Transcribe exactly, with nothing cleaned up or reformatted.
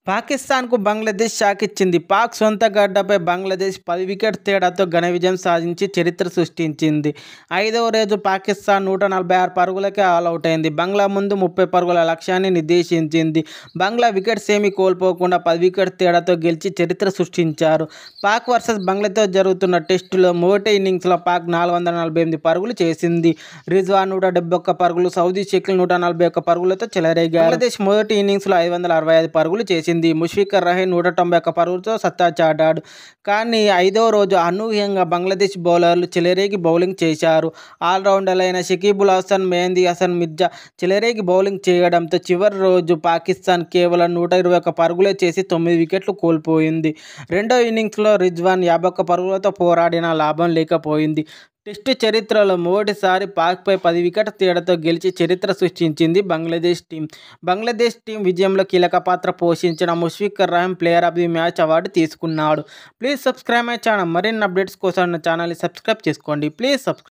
పాకిస్తాన్కు బంగ్లాదేశ్ షాక్ ఇచ్చింది. పాక్ సొంత గడ్డపై బంగ్లాదేశ్ పది వికెట్ తేడాతో ఘన విజయం సాధించి చరిత్ర సృష్టించింది. ఐదవ రోజు పాకిస్తాన్ నూట నలభై ఆరు పరుగులకే ఆలౌట్ అయింది. బంగ్లా ముందు ముప్పై పరుగుల లక్ష్యాన్ని నిర్దేశించింది. బంగ్లా వికెట్స్ ఏమీ కోల్పోకుండా పది వికెట్ తేడాతో గెలిచి చరిత్ర సృష్టించారు. పాక్ వర్సెస్ బంగ్లాతో జరుగుతున్న టెస్టులో మొదటి ఇన్నింగ్స్లో పాక్ నాలుగు వందల నలభై ఎనిమిది పరుగులు చేసింది. రిజ్వాన్ నూట డెబ్బై ఒక్క పరుగులు, సౌదీ షకీల్ నూట నలభై ఒక్క పరుగులతో చెలరేగారు. బంగ్లాదేశ్ మొదటి ఇన్నింగ్స్లో ఐదు వందల అరవై ఐదు పరుగులు చేసింది. ముష్ఫికర్ రహీం నూట తొంభై ఒక్క పరుగులతో సత్తా చాటాడు. కానీ ఐదవ రోజు అనూహ్యంగా బంగ్లాదేశ్ బౌలర్లు చెలరేగి బౌలింగ్ చేశారు. ఆల్రౌండర్లైన షకీబుల్ హసన్, మెహదీ హసన్ మిర్జా చెలరేగి బౌలింగ్ చేయడంతో చివరి రోజు పాకిస్తాన్ కేవలం నూట ఇరవై ఒక్క పరుగులే చేసి తొమ్మిది వికెట్లు కోల్పోయింది. రెండో ఇన్నింగ్స్లో రిజ్వాన్ యాభై ఒక్క పరుగులతో పోరాడినా లాభం లేకపోయింది. టెస్టు చరిత్రలో మొదటిసారి పాక్పై పది వికెట్ల తేడాతో గెలిచి చరిత్ర సృష్టించింది బంగ్లాదేశ్ టీం. బంగ్లాదేశ్ టీం విజయంలో కీలక పాత్ర పోషించిన Mushfiqur Rahim player of the match award తీసుకున్నాడు. Please subscribe my channel. మరిన్ని అప్డేట్స్ కోసం నా ఛానల్ని సబ్స్క్రైబ్ చేసుకోండి. Please subscribe.